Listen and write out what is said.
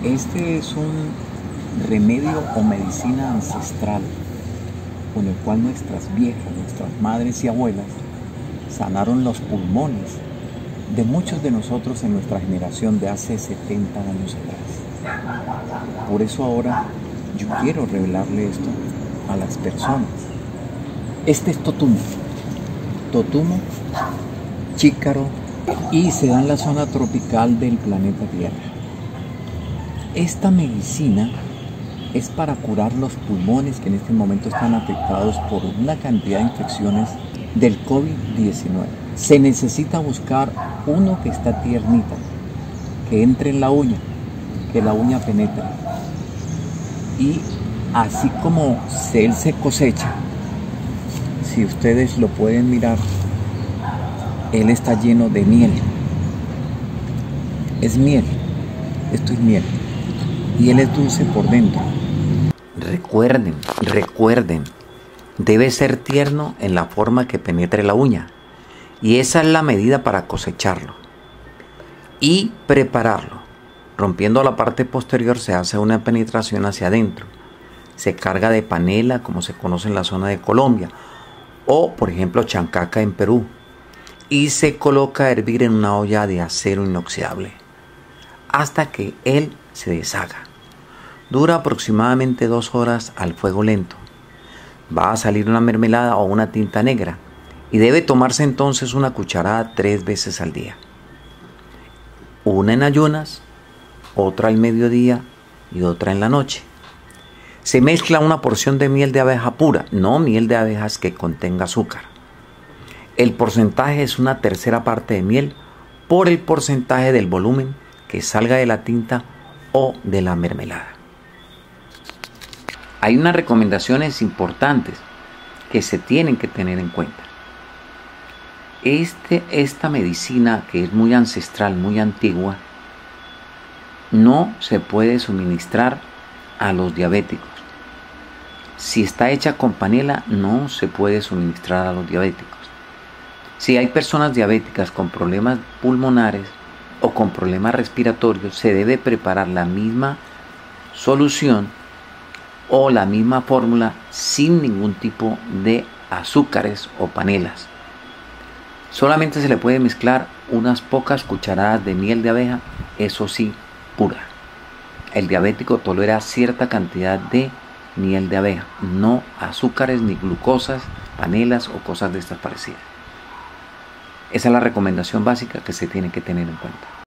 Este es un remedio o medicina ancestral con el cual nuestras viejas, nuestras madres y abuelas sanaron los pulmones de muchos de nosotros en nuestra generación de hace 70 años atrás. Por eso ahora yo quiero revelarle esto a las personas. Este es totumo, chícaro, y se da en la zona tropical del planeta Tierra. Esta medicina es para curar los pulmones que en este momento están afectados por una cantidad de infecciones del COVID-19. Se necesita buscar uno que está tiernita, que entre en la uña, que la uña penetre. Y así como él se cosecha, si ustedes lo pueden mirar, él está lleno de miel. Es miel, esto es miel. Y él es dulce por dentro. Recuerden, debe ser tierno en la forma que penetre la uña. Y esa es la medida para cosecharlo. Y prepararlo. Rompiendo la parte posterior se hace una penetración hacia adentro. Se carga de panela, como se conoce en la zona de Colombia. O, por ejemplo, chancaca en Perú. Y se coloca a hervir en una olla de acero inoxidable. Hasta que él se deshaga. Dura aproximadamente 2 horas al fuego lento. Va a salir una mermelada o una tinta negra y debe tomarse entonces una cucharada 3 veces al día. Una en ayunas, otra al mediodía y otra en la noche. Se mezcla una porción de miel de abeja pura, no miel de abejas que contenga azúcar. El porcentaje es 1/3 parte de miel por el porcentaje del volumen que salga de la tinta o de la mermelada. Hay unas recomendaciones importantes que se tienen que tener en cuenta. Esta medicina, que es muy ancestral, muy antigua, no se puede suministrar a los diabéticos. Si está hecha con panela, no se puede suministrar a los diabéticos. Si hay personas diabéticas con problemas pulmonares o con problemas respiratorios, se debe preparar la misma solución o la misma fórmula sin ningún tipo de azúcares o panelas. Solamente se le puede mezclar unas pocas cucharadas de miel de abeja, eso sí, pura. El diabético tolera cierta cantidad de miel de abeja, no azúcares ni glucosas, panelas o cosas de estas parecidas. Esa es la recomendación básica que se tiene que tener en cuenta.